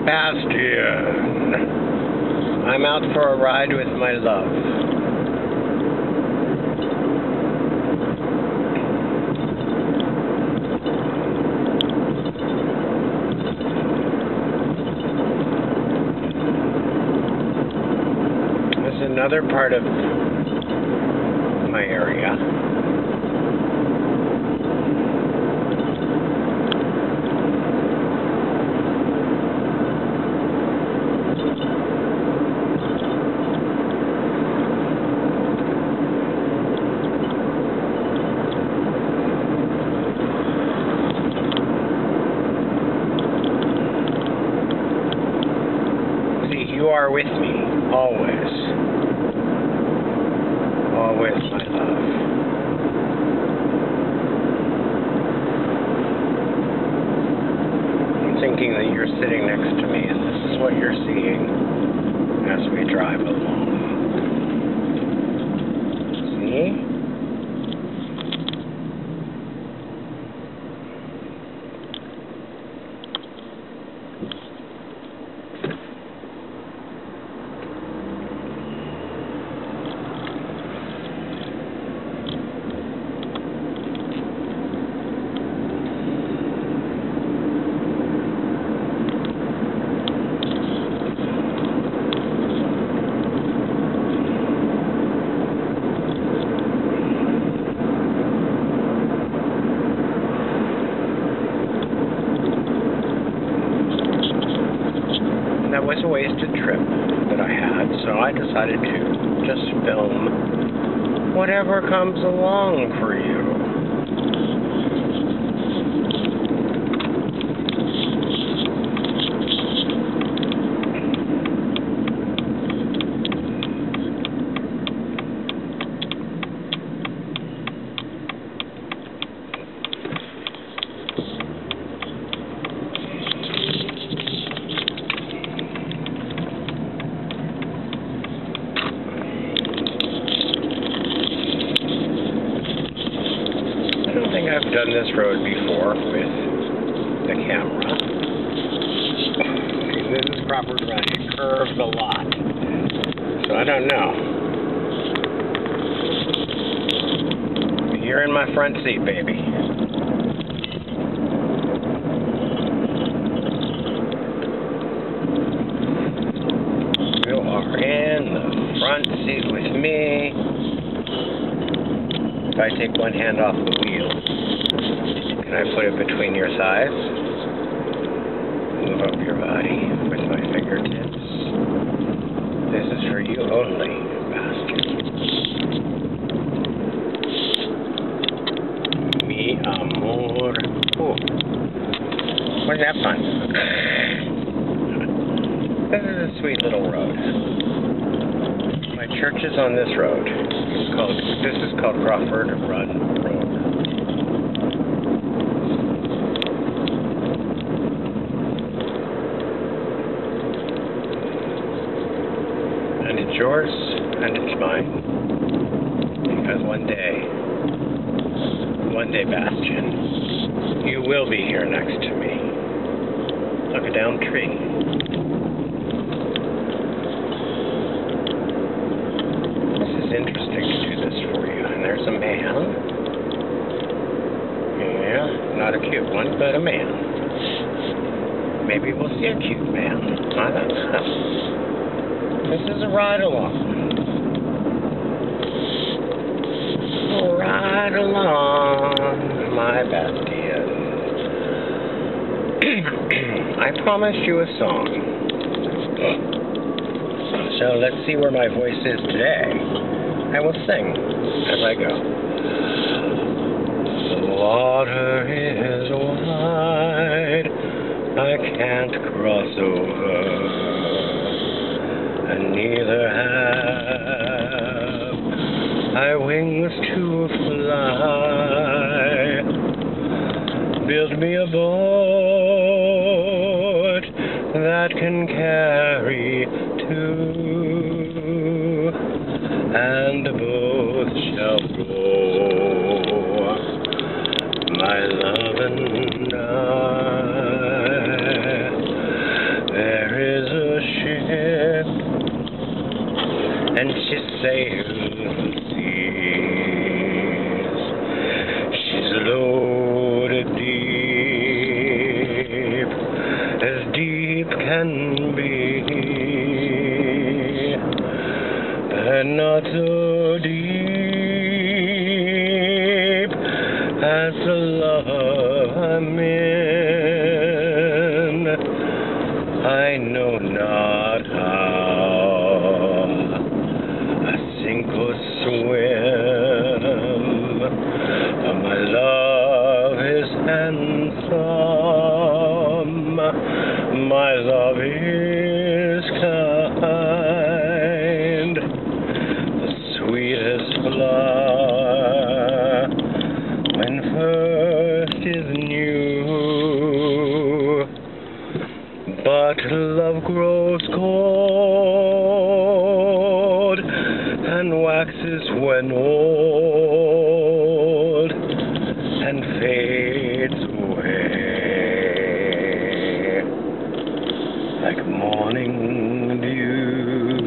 Bastion. I'm out for a ride with my love. This is another part of my area. You are with me, always. Always, my love. I'm thinking that you're sitting next to me, and this is what you're seeing as we drive along. See? That was a wasted trip that I had, so I decided to just film whatever comes along for you. I don't think I've done this road before with the camera. This is proper running. It curves a lot. So I don't know. You're in my front seat, baby. You are in the front seat with me. If I take one hand off the wheel, can I put it between your thighs? Move up your body with my fingertips. This is for you only, Bastion. Mi amor. Ooh. Wasn't that fun? This is a sweet little road. My church is on this road. This is called Crawford Run Road. And it's yours, and it's mine. Because one day, Bastion, you will be here next to me. Like a downed tree. Interesting to do this for you. And there's a man. Yeah, not a cute one, but a man. Maybe we'll see a cute man. I don't know. This is a ride along. Ride along, my Bastion. I promised you a song. So let's see where my voice is today. I will sing as I go. The water is wide, I can't cross over, and neither have I wings to fly. Build me a boat that can carry two, and both shall go, my love and I. There sail the seas. She's loaded deep, as deep can be, and not so deep as the love I'm in. I know not how I sink or swim, but my love is handsome, my love is kind, the sweetest flower when first is new. But love grows cold and waxes when old and fades away like morning dew.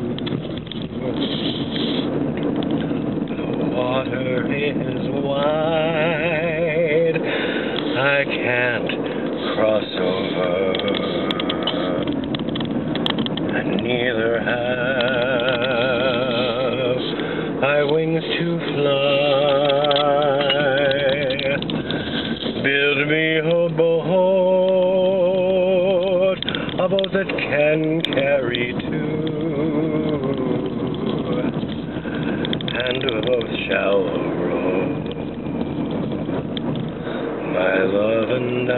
The water is wide, I can't cross over, and neither have I wings to fly. Build me a boat that can carry two, and both shall row, my love and I.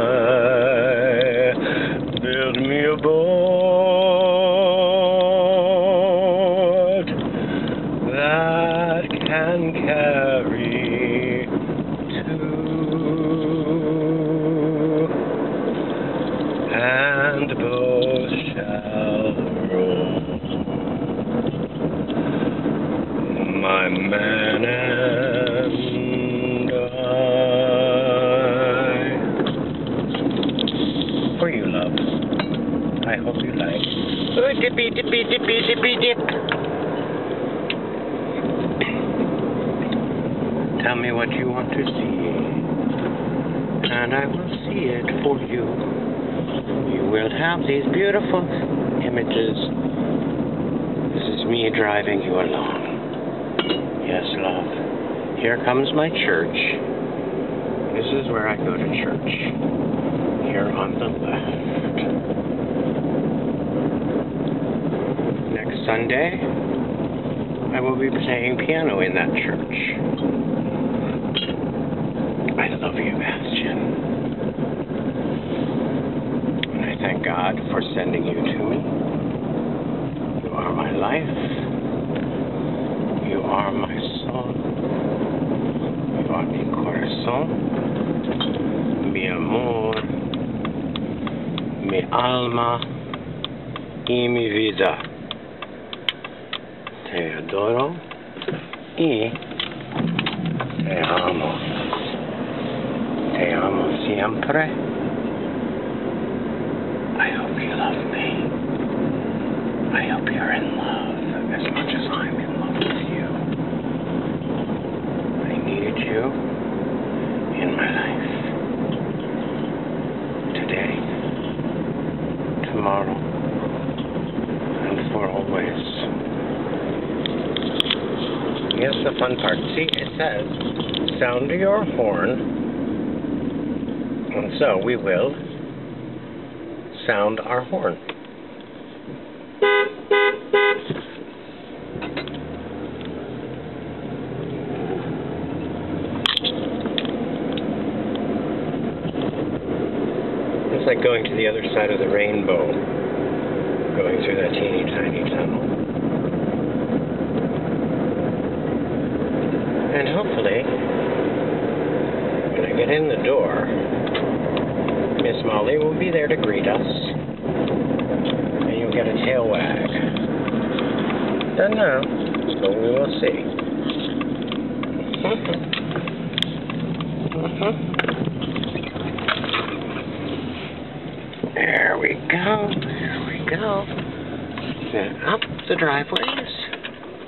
Build me a boat that can carry two, and both shall row, my man and I. For you, love. I hope you like. Oh, dippy, dippy, dippy, dippy, dip. Tell me what you want to see, and I will see it for you. You will have these beautiful images. This is me driving you along. Yes, love. Here comes my church. This is where I go to church. Here on the left. Next Sunday, I will be playing piano in that church. I love you, Bastian. And I thank God for sending you to me. You are my life. You are my soul. You are mi corazón, mi amor, mi alma y mi vida. Te adoro y te amo. Te amo siempre. I hope you love me. I hope you're in love as much as I'm in love with you. I need you in my life. Today, tomorrow, and for always. Yes, the fun part. See, it says, sound your horn. And so we will sound our horn. It's like going to the other side of the rainbow, going through that teeny tiny tunnel. And hopefully, when I get in the door, Miss Molly will be there to greet us, and you'll get a tail wag. Don't know, but we will see. There we go, there we go. Then up the driveways.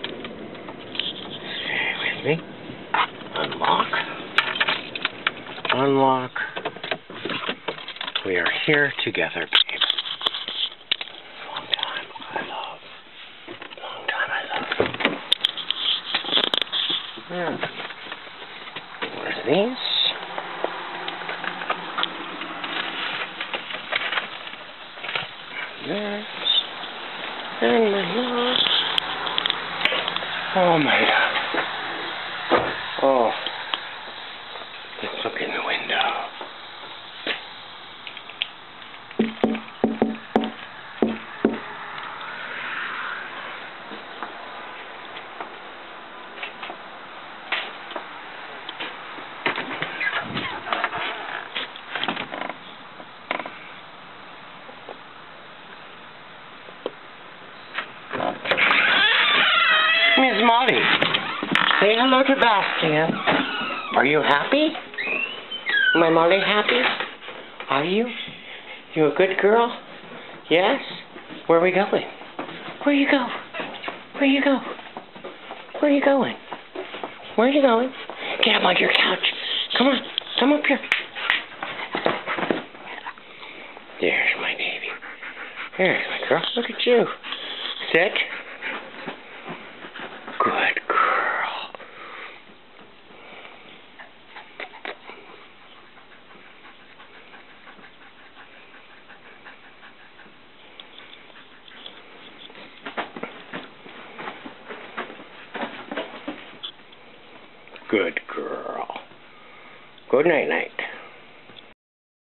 Unlock. We are here together, babe. Long time I love. Yeah. What are these? This. And my nose. Oh my God. Oh. Let's look in the window. Miss Molly, say hello to Bastian. Are you happy? My Molly happy? Are you? You a good girl? Yes? Where are we going? Where you go? Where you go? Where you going? Where are you going? Get up on your couch. Come on. Come up here. There's my baby. There's my girl. Look at you. Sit. Good girl. Good girl. Good night night.